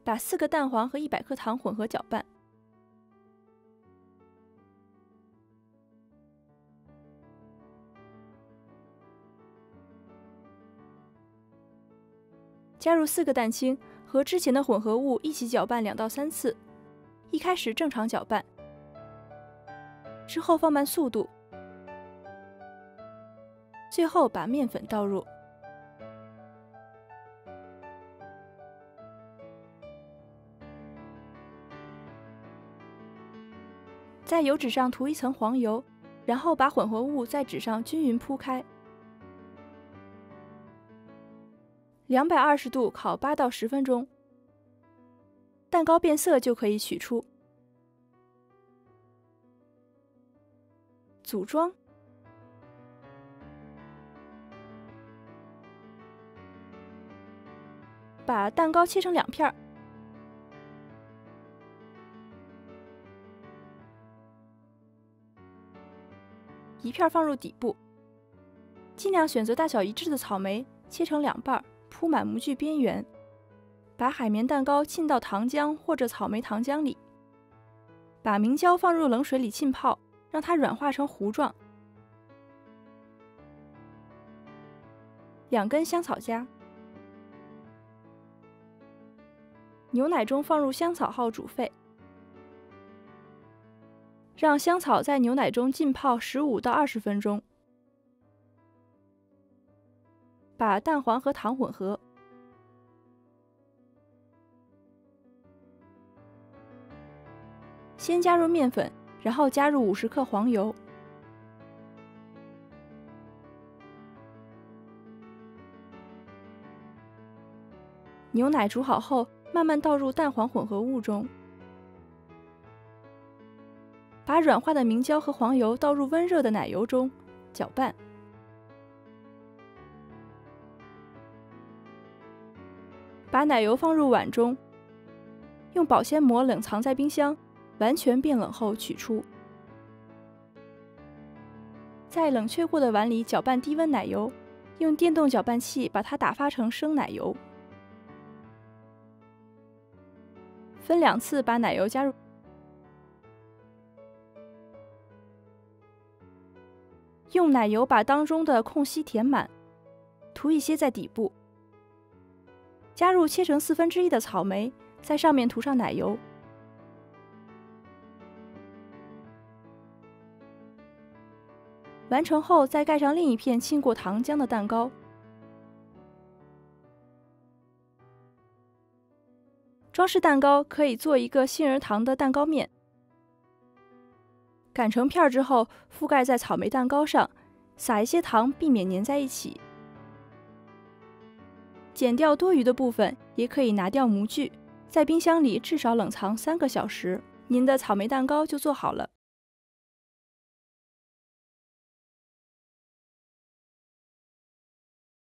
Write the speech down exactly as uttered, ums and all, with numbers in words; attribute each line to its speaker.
Speaker 1: 把四个蛋黄和一百克糖混合搅拌。加入四个蛋清，和之前的混合物一起搅拌两到三次。一开始正常搅拌，之后放慢速度，最后把面粉倒入。在油纸上涂一层黄油，然后把混合物在纸上均匀铺开。两百二十度烤八到十分钟，蛋糕变色就可以取出。组装，把蛋糕切成两片儿，一片放入底部，尽量选择大小一致的草莓，切成两半，铺满模具边缘。把海绵蛋糕浸到糖浆或者草莓糖浆里，把明胶放入冷水里浸泡，让它软化成糊状。两根香草荚，牛奶中放入香草号煮沸，让香草在牛奶中浸泡十五到二十分钟。把蛋黄和糖混合，先加入面粉，然后加入五十克黄油。牛奶煮好后，慢慢倒入蛋黄混合物中，把软化的明胶和黄油倒入温热的奶油中，搅拌。把奶油放入碗中，用保鲜膜冷藏在冰箱，完全变冷后取出。在冷却过的碗里搅拌低温奶油，用电动搅拌器把它打发成生奶油。分两次把奶油加入，用奶油把当中的空隙填满，涂一些在底部。加入切成四分之一的草莓，在上面涂上奶油。完成后，再盖上另一片浸过糖浆的蛋糕。装饰蛋糕可以做一个杏仁糖的蛋糕面，擀成片之后覆盖在草莓蛋糕上，撒一些糖，避免粘在一起。剪掉多余的部分，也可以拿掉模具，在冰箱里至少冷藏三个小时，您的草莓蛋糕就做好了。